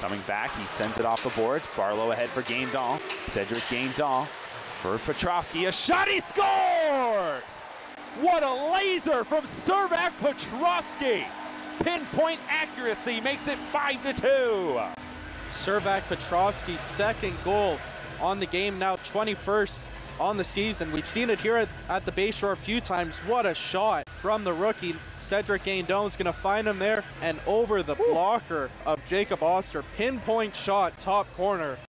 Coming back, he sends it off the boards. Barlow ahead for Gaindon. Cedric Gaindon for Petrovsky. A shot, he scores! What a laser from Servac Petrovsky! Pinpoint accuracy makes it 5-2. Servac Petrovsky's second goal on the game, now 21st on the season. We've seen it here at the Bayshore a few times. What a shot from the rookie. Cedric Gaindon's going to find him there and over the blocker of Jacob Oster. Pinpoint shot, top corner.